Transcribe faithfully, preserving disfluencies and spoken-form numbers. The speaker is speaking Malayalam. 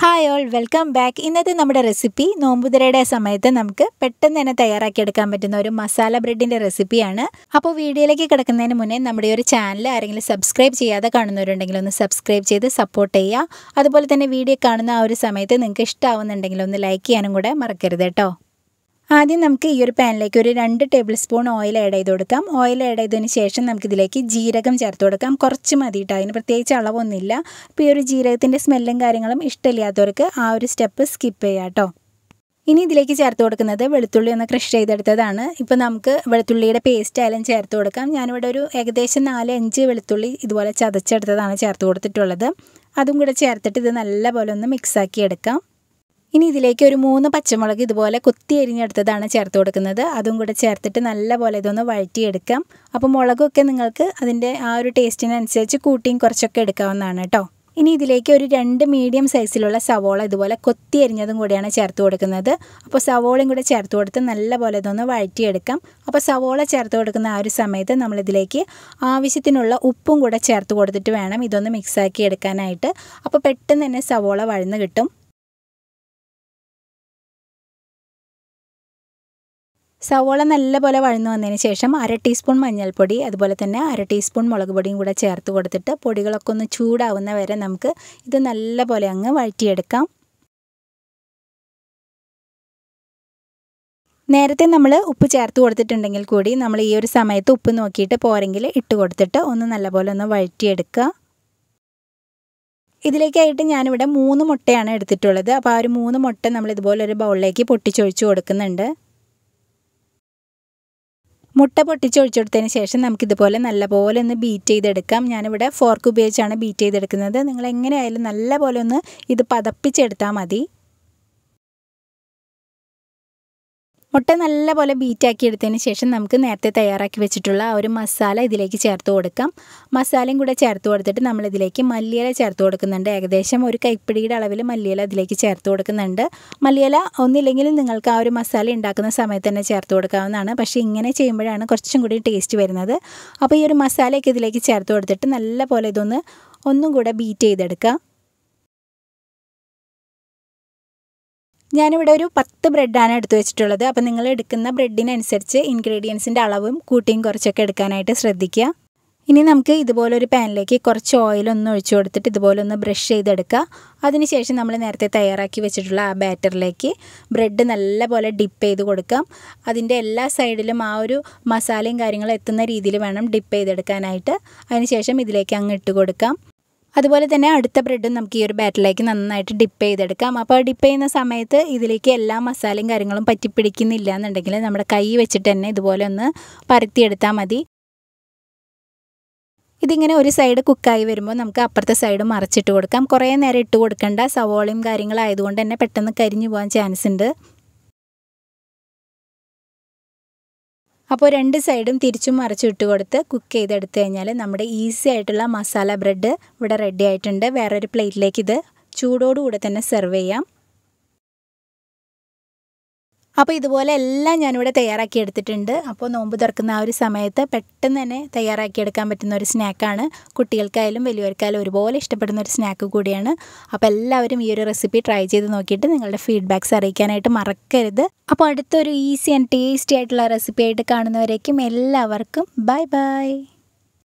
Hi all welcome back. ഇന്നത്തെ നമ്മുടെ റെസിപ്പി നോമ്പുതുറയുടെ സമയത്ത് നമുക്ക് പെട്ടെന്ന് തന്നെ തയ്യാറാക്കിയെടുക്കാൻ പറ്റുന്ന ഒരു മസാല ബ്രെഡിൻ്റെ റെസിപ്പിയാണ്. അപ്പോൾ വീഡിയോയിലേക്ക് കിടക്കുന്നതിന് മുന്നേ നമ്മുടെ ഒരു ചാനൽ ആരെങ്കിലും സബ്സ്ക്രൈബ് ചെയ്യാതെ കാണുന്നവരുണ്ടെങ്കിൽ ഒന്ന് സബ്സ്ക്രൈബ് ചെയ്ത് സപ്പോർട്ട് ചെയ്യുക. അതുപോലെ തന്നെ വീഡിയോ കാണുന്ന ആ ഒരു സമയത്ത് നിങ്ങൾക്ക് ഇഷ്ടമാവുന്നുണ്ടെങ്കിൽ ഒന്ന് ലൈക്ക് ചെയ്യാനും കൂടെ മറക്കരുത് കേട്ടോ. ആദ്യം നമുക്ക് ഈ ഒരു പാനിലേക്ക് ഒരു രണ്ട് ടേബിൾ സ്പൂൺ ഓയിൽ ആഡ് ചെയ്ത് കൊടുക്കാം. ഓയിൽ ആഡ് ചെയ്തതിന് ശേഷം നമുക്കിതിലേക്ക് ജീരകം ചേർത്ത് കൊടുക്കാം. കുറച്ച് മതി കേട്ടോ, അതിന് പ്രത്യേകിച്ച് അളവൊന്നുമില്ല. ഇപ്പോൾ ഈ ഒരു ജീരകത്തിൻ്റെ സ്മെല്ലും കാര്യങ്ങളും ഇഷ്ടമില്ലാത്തവർക്ക് ആ ഒരു സ്റ്റെപ്പ് സ്കിപ്പ് ചെയ്യാം കേട്ടോ. ഇനി ഇതിലേക്ക് ചേർത്ത് കൊടുക്കുന്നത് വെളുത്തുള്ളി ഒന്ന് ക്രഷ് ചെയ്തെടുത്തതാണ്. ഇപ്പോൾ നമുക്ക് വെളുത്തുള്ളിയുടെ പേസ്റ്റ് ആയാലും ചേർത്ത് കൊടുക്കാം. ഞാനിവിടെ ഒരു ഏകദേശം നാല് അഞ്ച് വെളുത്തുള്ളി ഇതുപോലെ ചതച്ചെടുത്തതാണ് ചേർത്ത് കൊടുത്തിട്ടുള്ളത്. അതും കൂടെ ചേർത്തിട്ട് ഇത് നല്ലപോലെ ഒന്ന് മിക്സാക്കി എടുക്കാം. ഇനി ഇതിലേക്ക് ഒരു മൂന്ന് പച്ചമുളക് ഇതുപോലെ കുത്തി എരിഞ്ഞെടുത്തതാണ് ചേർത്ത് കൊടുക്കുന്നത്. അതും കൂടെ ചേർത്തിട്ട് നല്ലപോലെ ഇതൊന്ന് വഴറ്റിയെടുക്കാം. അപ്പോൾ മുളകൊക്കെ നിങ്ങൾക്ക് അതിൻ്റെ ആ ഒരു ടേസ്റ്റിനനുസരിച്ച് കൂട്ടിയും കുറച്ചൊക്കെ എടുക്കാവുന്നതാണ് കേട്ടോ. ഇനി ഇതിലേക്ക് ഒരു രണ്ട് മീഡിയം സൈസിലുള്ള സവോള ഇതുപോലെ കൊത്തി എരിഞ്ഞതും കൂടിയാണ് ചേർത്ത് കൊടുക്കുന്നത്. അപ്പോൾ സവോളയും കൂടെ ചേർത്ത് കൊടുത്ത് നല്ലപോലെ ഇതൊന്ന് വഴറ്റിയെടുക്കാം. അപ്പോൾ സവോള ചേർത്ത് കൊടുക്കുന്ന ആ ഒരു സമയത്ത് നമ്മളിതിലേക്ക് ആവശ്യത്തിനുള്ള ഉപ്പും കൂടെ ചേർത്ത് കൊടുത്തിട്ട് വേണം ഇതൊന്ന് മിക്സാക്കി എടുക്കാനായിട്ട്. അപ്പോൾ പെട്ടെന്ന് തന്നെ സവോള വഴന്ന് കിട്ടും. സവോള നല്ലപോലെ വഴന്നു വന്നതിന് ശേഷം അര ടീസ്പൂൺ മഞ്ഞൾപ്പൊടി അതുപോലെ തന്നെ അര ടീസ്പൂൺ മുളക് പൊടിയും കൂടെ ചേർത്ത് കൊടുത്തിട്ട് പൊടികളൊക്കെ ഒന്ന് ചൂടാവുന്ന വരെ നമുക്ക് ഇത് നല്ലപോലെ അങ്ങ് വഴറ്റിയെടുക്കാം. നേരത്തെ നമ്മൾ ഉപ്പ് ചേർത്ത് കൊടുത്തിട്ടുണ്ടെങ്കിൽ കൂടി നമ്മൾ ഈ ഒരു സമയത്ത് ഉപ്പ് നോക്കിയിട്ട് പോരെങ്കിൽ ഇട്ട് കൊടുത്തിട്ട് ഒന്ന് നല്ലപോലെ ഒന്ന് വഴറ്റിയെടുക്കുക. ഇതിലേക്കായിട്ട് ഞാനിവിടെ മൂന്ന് മുട്ടയാണ് എടുത്തിട്ടുള്ളത്. അപ്പോൾ ആ ഒരു മൂന്ന് മുട്ട നമ്മൾ ഇതുപോലെ ഒരു ബൗളിലേക്ക് പൊട്ടിച്ചൊഴിച്ച് കൊടുക്കുന്നുണ്ട്. മുട്ട പൊട്ടിച്ചൊഴിച്ചെടുത്തതിന് ശേഷം നമുക്കിതുപോലെ നല്ലപോലെ ഒന്ന് ബീറ്റ് ചെയ്തെടുക്കാം. ഞാനിവിടെ ഫോർക്ക് ഉപയോഗിച്ചാണ് ബീറ്റ് ചെയ്തെടുക്കുന്നത്. നിങ്ങൾ എങ്ങനെയായാലും നല്ലപോലെ ഒന്ന് ഇത് പതപ്പിച്ചെടുത്താൽ മതി. മുട്ട നല്ലപോലെ ബീറ്റാക്കി എടുത്തതിന് ശേഷം നമുക്ക് നേരത്തെ തയ്യാറാക്കി വെച്ചിട്ടുള്ള ആ ഒരു മസാല ഇതിലേക്ക് ചേർത്ത് കൊടുക്കാം. മസാലയും കൂടെ ചേർത്ത് കൊടുത്തിട്ട് നമ്മളിതിലേക്ക് മല്ലിയില ചേർത്ത് കൊടുക്കുന്നുണ്ട്. ഏകദേശം ഒരു കൈപ്പിടിയുടെ അളവിൽ മല്ലിയില ഇതിലേക്ക് ചേർത്ത് കൊടുക്കുന്നുണ്ട്. മല്ലിയില ഒന്നില്ലെങ്കിൽ നിങ്ങൾക്ക് ആ ഒരു മസാല ഉണ്ടാക്കുന്ന സമയത്ത് തന്നെ ചേർത്ത് കൊടുക്കാവുന്നതാണ്. പക്ഷേ ഇങ്ങനെ ചെയ്യുമ്പോഴാണ് കുറച്ചും കൂടി ടേസ്റ്റ് വരുന്നത്. അപ്പോൾ ഈ ഒരു മസാലയൊക്കെ ഇതിലേക്ക് ചേർത്ത് കൊടുത്തിട്ട് നല്ലപോലെ ഇതൊന്ന് ഒന്നും കൂടെ ബീറ്റ് ചെയ്തെടുക്കുക. ഞാനിവിടെ ഒരു പത്ത് ബ്രെഡാണ് എടുത്തു വെച്ചിട്ടുള്ളത്. അപ്പോൾ നിങ്ങൾ എടുക്കുന്ന ബ്രെഡിനനുസരിച്ച് ഇൻഗ്രീഡിയൻസിൻ്റെ അളവും കൂട്ടിയും കുറച്ചൊക്കെ എടുക്കാനായിട്ട് ശ്രദ്ധിക്കുക. ഇനി നമുക്ക് ഇതുപോലൊരു പാനിലേക്ക് കുറച്ച് ഓയിലൊന്ന് ഒഴിച്ചു കൊടുത്തിട്ട് ഇതുപോലെ ഒന്ന് ബ്രഷ് ചെയ്തെടുക്കുക. അതിനുശേഷം നമ്മൾ നേരത്തെ തയ്യാറാക്കി വെച്ചിട്ടുള്ള ആ ബാറ്ററിലേക്ക് ബ്രെഡ് നല്ലപോലെ ഡിപ്പ് ചെയ്ത് കൊടുക്കാം. അതിൻ്റെ എല്ലാ സൈഡിലും ആ ഒരു മസാലയും കാര്യങ്ങളും എത്തുന്ന രീതിയിൽ വേണം ഡിപ്പ് ചെയ്തെടുക്കാനായിട്ട്. അതിനുശേഷം ഇതിലേക്ക് അങ്ങ് ഇട്ട് കൊടുക്കാം. അതുപോലെ തന്നെ അടുത്ത ബ്രെഡും നമുക്ക് ഈ ഒരു ബാറ്ററിലേക്ക് നന്നായിട്ട് ഡിപ്പ് ചെയ്തെടുക്കാം. അപ്പോൾ ഡിപ്പ് ചെയ്യുന്ന സമയത്ത് ഇതിലേക്ക് എല്ലാ മസാലയും കാര്യങ്ങളും പറ്റിപ്പിടിക്കുന്നില്ല എന്നുണ്ടെങ്കിൽ നമ്മുടെ കൈ വെച്ചിട്ട് തന്നെ ഇതുപോലെ ഒന്ന് പരത്തിയെടുത്താൽ മതി. ഇതിങ്ങനെ ഒരു സൈഡ് കുക്കായി വരുമ്പോൾ നമുക്ക് അപ്പുറത്തെ സൈഡ് മറിച്ചിട്ട് കൊടുക്കാം. കുറേ നേരം ഇട്ട് കൊടുക്കേണ്ട, സവോളയും കാര്യങ്ങളായതുകൊണ്ട് തന്നെ പെട്ടെന്ന് കരിഞ്ഞു പോകാൻ ചാൻസ് ഉണ്ട്. അപ്പോൾ രണ്ട് സൈഡും തിരിച്ചും മറിച്ചും ഇട്ട് കൊടുത്ത് കുക്ക് ചെയ്തെടുത്തു കഴിഞ്ഞാൽ നമ്മുടെ ഈസി ആയിട്ടുള്ള മസാല ബ്രെഡ് ഇവിടെ റെഡി ആയിട്ടുണ്ട്. വേറൊരു പ്ലേറ്റിലേക്ക് ഇത് ചൂടോടുകൂടെ തന്നെ സെർവ് ചെയ്യാം. അപ്പോൾ ഇതുപോലെ എല്ലാം ഞാനിവിടെ തയ്യാറാക്കി എടുത്തിട്ടുണ്ട്. അപ്പോൾ നോമ്പ് തുറക്കുന്ന ആ ഒരു സമയത്ത് പെട്ടെന്ന് തന്നെ തയ്യാറാക്കിയെടുക്കാൻ പറ്റുന്ന ഒരു സ്നാക്കാണ്. കുട്ടികൾക്കായാലും വലിയവർക്കായാലും ഒരുപോലെ ഇഷ്ടപ്പെടുന്ന ഒരു സ്നാക്ക് കൂടിയാണ്. അപ്പോൾ എല്ലാവരും ഈ ഒരു റെസിപ്പി ട്രൈ ചെയ്ത് നോക്കിയിട്ട് നിങ്ങളുടെ ഫീഡ്ബാക്ക്സ് അറിയിക്കാനായിട്ട് മറക്കരുത്. അപ്പോൾ അടുത്തൊരു ഈസി ആൻഡ് ടേസ്റ്റി ആയിട്ടുള്ള റെസിപ്പി ആയിട്ട് കാണുന്നവരേക്കും എല്ലാവർക്കും ബൈ ബൈ.